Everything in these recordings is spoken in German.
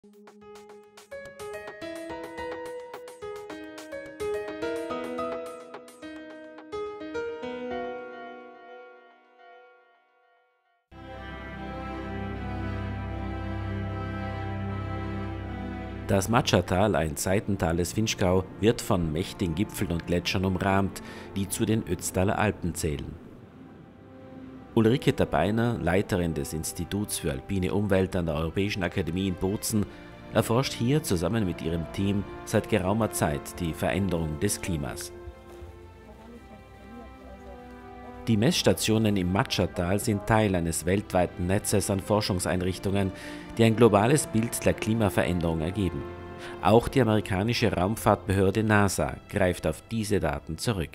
Das Matschatal, ein Seitental des Vinschgau, wird von mächtigen Gipfeln und Gletschern umrahmt, die zu den Ötztaler Alpen zählen. Ulrike Tabeiner, Leiterin des Instituts für alpine Umwelt an der Europäischen Akademie in Bozen, erforscht hier zusammen mit ihrem Team seit geraumer Zeit die Veränderung des Klimas. Die Messstationen im Matschatal sind Teil eines weltweiten Netzes an Forschungseinrichtungen, die ein globales Bild der Klimaveränderung ergeben. Auch die amerikanische Raumfahrtbehörde NASA greift auf diese Daten zurück.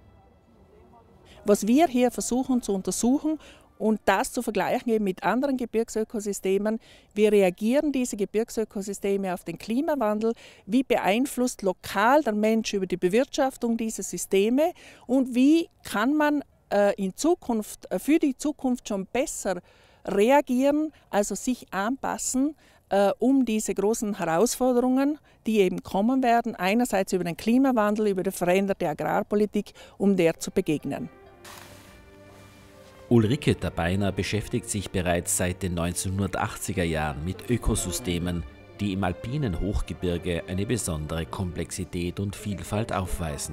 Was wir hier versuchen zu untersuchen und das zu vergleichen eben mit anderen Gebirgsökosystemen, wie reagieren diese Gebirgsökosysteme auf den Klimawandel, wie beeinflusst lokal der Mensch über die Bewirtschaftung dieser Systeme und wie kann man für die Zukunft schon besser reagieren, also sich anpassen, um diese großen Herausforderungen, die eben kommen werden, einerseits über den Klimawandel, über die veränderte Agrarpolitik, um der zu begegnen. Ulrike Tabeiner beschäftigt sich bereits seit den 1980er Jahren mit Ökosystemen, die im alpinen Hochgebirge eine besondere Komplexität und Vielfalt aufweisen.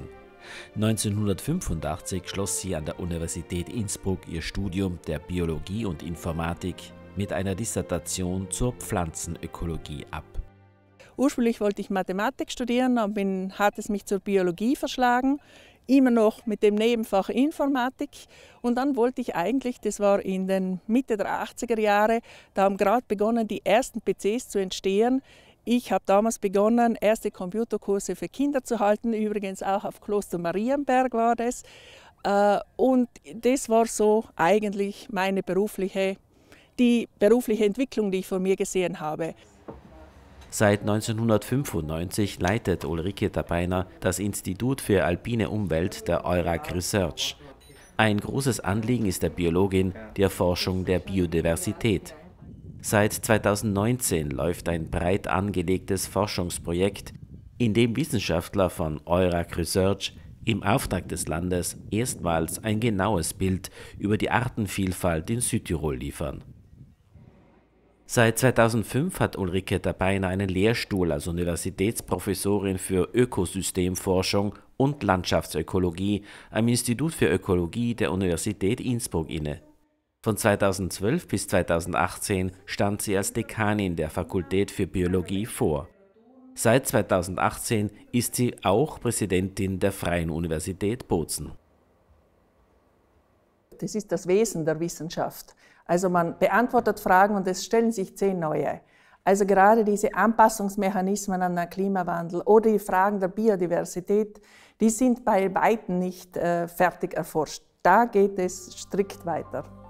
1985 schloss sie an der Universität Innsbruck ihr Studium der Biologie und Informatik mit einer Dissertation zur Pflanzenökologie ab. Ursprünglich wollte ich Mathematik studieren, dann hat es mich zur Biologie verschlagen, immer noch mit dem Nebenfach Informatik. Und dann wollte ich eigentlich, das war in den Mitte der 80er Jahre, da haben gerade begonnen, die ersten PCs zu entstehen. Ich habe damals begonnen, erste Computerkurse für Kinder zu halten, übrigens auch auf Kloster Marienberg war das. Und das war so eigentlich die berufliche Entwicklung, die ich vor mir gesehen habe. Seit 1995 leitet Ulrike Tabeiner das Institut für alpine Umwelt der EURAC Research. Ein großes Anliegen ist der Biologin die Erforschung der Biodiversität. Seit 2019 läuft ein breit angelegtes Forschungsprojekt, in dem Wissenschaftler von EURAC Research im Auftrag des Landes erstmals ein genaues Bild über die Artenvielfalt in Südtirol liefern. Seit 2005 hat Ulrike Tabeiner einen Lehrstuhl als Universitätsprofessorin für Ökosystemforschung und Landschaftsökologie am Institut für Ökologie der Universität Innsbruck inne. Von 2012 bis 2018 stand sie als Dekanin der Fakultät für Biologie vor. Seit 2018 ist sie auch Präsidentin der Freien Universität Bozen. Das ist das Wesen der Wissenschaft. Also man beantwortet Fragen und es stellen sich 10 neue. Also gerade diese Anpassungsmechanismen an den Klimawandel oder die Fragen der Biodiversität, die sind bei weitem nicht fertig erforscht. Da geht es strikt weiter.